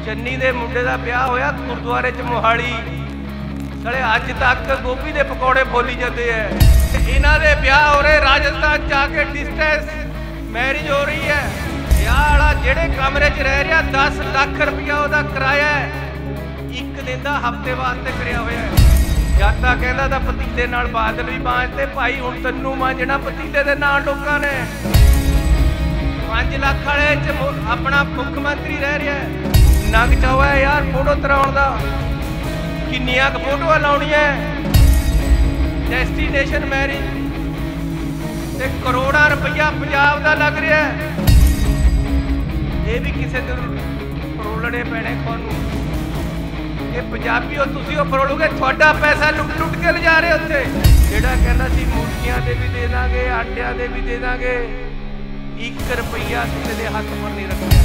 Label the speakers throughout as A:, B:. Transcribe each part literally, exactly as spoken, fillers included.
A: ਚੰਨੀ ਦੇ ਮੁੰਡੇ ਦਾ ਵਿਆਹ ਹੋਇਆ ਗੁਰਦੁਆਰੇ ਚ ਮੋਹਾਲੀ। ਸਾਲੇ ਅੱਜ ਤੱਕ ਗੋਭੀ ਦੇ ਪਕੌੜੇ ਬੋਲੀ ਜਾਂਦੇ ਐ। ਇਹਨਾਂ ਦੇ ਵਿਆਹ ਹੋ ਰਹੇ ਰਾਜਸਥਾਨ ਜਾ ਕੇ ਡਿਸਟੈਂਸ ਮੈਰਿਜ ਹੋ ਰਹੀ ਹੈ। ਵਿਆਹ ਵਾਲਾ ਜਿਹੜੇ ਕਮਰੇ ਚ ਰਹਿ ਰਿਹਾ दस ਲੱਖ ਰੁਪਇਆ ਉਹਦਾ ਕਿਰਾਇਆ ਹੈ। ਇੱਕ ਦਿਨ ਦਾ ਹਫਤੇ ਵਾਸਤੇ ਕਰਿਆ ਹੋਇਆ ਹੈ। ਜਦ ਤਾਂ ਕਹਿੰਦਾ ਤਾਂ ਪਤੀਲੇ ਨਾਲ ਬਾਦਲ ਵੀ ਮਾਂਜਦੇ ਭਾਈ, ਹੁਣ ਤੈਨੂੰ ਮਾਂਜਣਾ ਪਤੀਲੇ ਦੇ ਨਾਲ ਲੋਕਾਂ ਨੇ। पांच लाख वाले च अपना मुख्य मंत्री रह रहा है। नग चावा है यार फोटो तराउण दा, किन्नियां क फोटोआं लाउणियां डेस्टिनेशन मैरिज ते करोड़ां रुपया पंजाब दा लग रहा है। ये भी किसी दिन फरोलने पैने तुहानूं। ये पंजाबीओ तुसीं ओ फरोलोगे, तुहाडा पैसा लुट लुट के लिजा रहे उत्थे। जिहड़ा कहंदा सी मूर्तियां दे भी दे दांगे, आंडियां दे भी दे दांगे, एक रुपया किसी के हाथ पर नहीं रखा।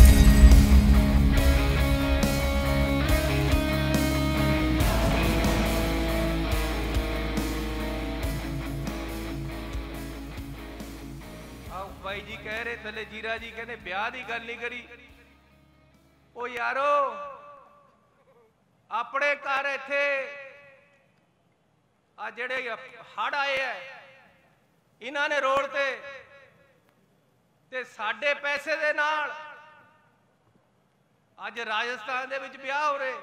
A: भाई जी कह रहे थले जीरा जी कहने ब्याह की गल नहीं करी। ओ यारो अपने घर इत्थे आ जेड़े हड़ आए है इन्हां ने रोड ते ते साडे पैसे दे नाल अज राजस्थान दे विच ब्याह हो रहे।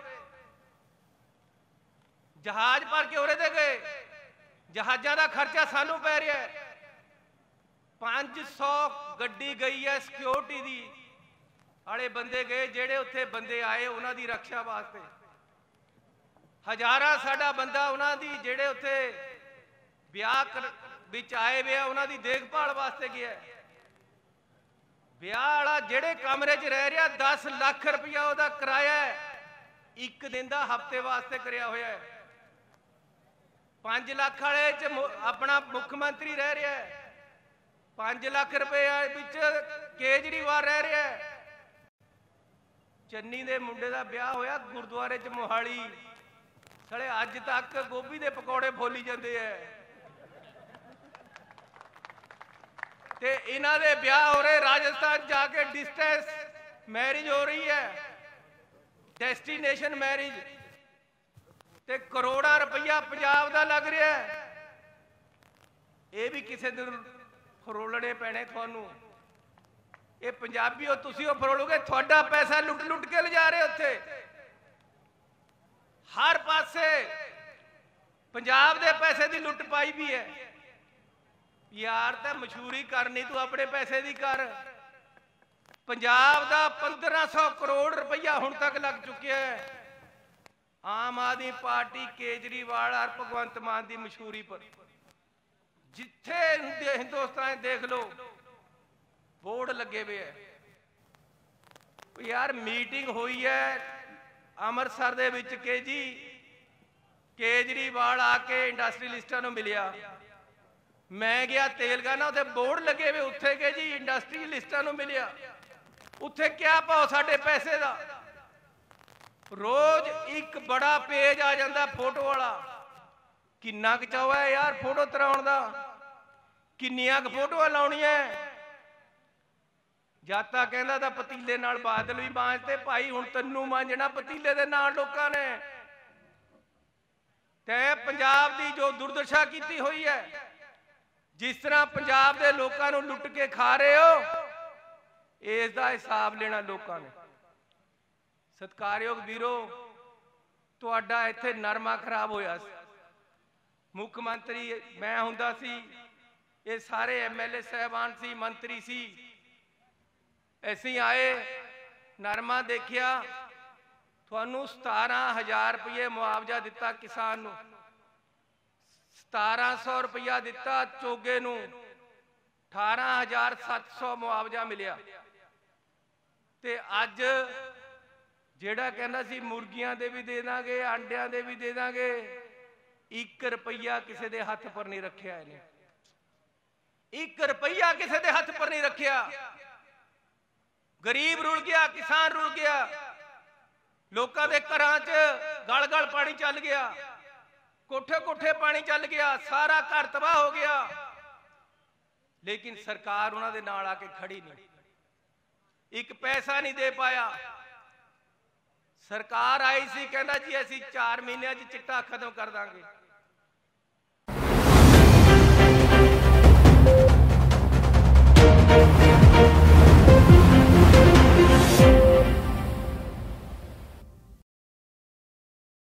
A: जहाज भर के उरे दे गए, जहाज़ां दा खर्चा सानू पै रहा है। पांच सौ गड्डी गई है सिक्योरिटी दी, आले बंदे गए जेड़े उत्थे बंदे आए उन्हां दी रक्षा वास्ते। हजारां साडा बंदा उन्हां दी जेड़े उत्थे ब्याह विच आए वे उन्हां दी देखभाल वास्ते गया है। ਵਿਆਹ ਵਾਲਾ ਜਿਹੜੇ ਕਮਰੇ 'ਚ ਰਹਿ ਰਿਹਾ दस ਲੱਖ ਰੁਪਇਆ ਉਹਦਾ ਕਿਰਾਇਆ ਹੈ। ਇੱਕ ਦਿਨ ਦਾ ਹਫਤੇ ਵਾਸਤੇ ਕਰਿਆ ਹੋਇਆ ਹੈ। पांच ਲੱਖ ਵਾਲੇ 'ਚ ਆਪਣਾ ਮੁੱਖ ਮੰਤਰੀ ਰਹਿ ਰਿਹਾ ਹੈ। पांच ਲੱਖ ਰੁਪਏ ਵਿੱਚ ਕੇਜਰੀਵਾਲ ਰਹਿ ਰਿਹਾ ਹੈ। ਚੰਨੀ ਦੇ ਮੁੰਡੇ ਦਾ ਵਿਆਹ ਹੋਇਆ ਗੁਰਦੁਆਰੇ 'ਚ ਮੋਹਾਲੀ। ਸਾਲੇ ਅੱਜ ਤੱਕ ਗੋਭੀ ਦੇ ਪਕੌੜੇ ਬੋਲੀ ਜਾਂਦੇ ਐ। ते इन्हां दे ब्याह हो रहे राजस्थान जाके डिस्टेंस मैरिज हो रही है, डेस्टिनेशन मैरिज ते करोड़ां रुपया पंजाब दा लग रहा है। ये भी किसी दिन फरोलने पैने तुहानूं। ये पंजाबीओ तुसीं ओ फरोलोगे, तुहाडा पैसा लुट लुट के लिजा रहे उत्थे। हर पासे पंजाब दे पैसे दी लुट पाई भी है। यार तो मशहूरी करनी तू अपने पैसे की कर। पंजाब का पंद्रह सौ करोड़ रुपया हुण तक लग चुके है आम आदमी पार्टी केजरीवाल और भगवंत मान की मशहूरी पर। जिथे हिंदुस्तान देख लो बोर्ड लगे हुए है। यार मीटिंग हुई है अमृतसर दे विच के जी केजरीवाल आके इंडस्ट्रीलिस्टां नूं मिलिया। मैं गया तेलंगाना, उत्थे बोर्ड लगे हुए उत्थे के जी इंडस्ट्रीलिस्टां नूं मिलिया। उत्थे क्या भाव साडे पैसे दा। रोज एक बड़ा पेज आ जाता फोटो वाला। किन्ना क चावा है यार फोटो तराउण दा, किन्नियां क फोटोआं लाउणियां। जद तां कहंदा तां पतीले नाल बादल भी मांजते भाई, हुण तैनूं मांजना पतीले दे नाल लोकां ने। ते पंजाब दी जो दुर्दशा कीती हुई है, जिस तरह पंजाब के लोगों को लुट के खा रहे हो, इसका हिसाब लेना लोगों ने। सत्कारयोग वीरो तुहाडा इत्थे नरमा खराब होया। मुख्य मंत्री मैं हुंदा सी, ये सारे एम एल ए साहबान सी, मंत्री सी। असीं आए नरमा देखिया, तुहानूं सतारह हज़ार रुपये मुआवजा दिता किसान नूं, सतारह सौ रुपया दिता चोगे नूं, अठारह हज़ार सत्त सौ मुआवजा मिलिया। ते अज जेड़ा कहना सी मुर्गियां दे भी दे दांगे, आंडियां दे भी दे दांगे, एक रुपया किसी दे हथ पर नहीं रखिया। इन्हें एक रुपया किसी दे हथ पर नहीं रखिया। गरीब रुल गया, किसान रुल गया, लोगों के घरां च गल गल पानी चल गया, कोठे कोठे पानी चल गया, सारा घर तबाह हो गया। लेकिन सरकार उन्होंने नाल आके खड़ी नहीं, एक पैसा नहीं दे पाया। सरकार आई सी, कहना जी असी चार महीनों च चिट्टा खत्म कर देंगे।